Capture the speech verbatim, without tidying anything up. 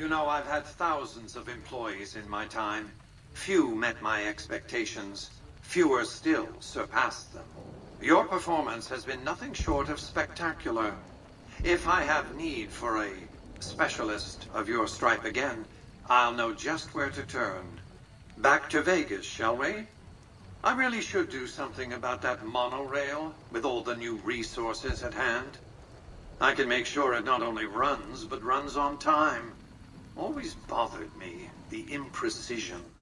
You know, I've had thousands of employees in my time. Few met my expectations. Fewer still surpassed them. Your performance has been nothing short of spectacular. If I have need for a specialist of your stripe again, I'll know just where to turn. Back to Vegas, shall we? I really should do something about that monorail with all the new resources at hand. I can make sure it not only runs, but runs on time. Always bothered me, the imprecision.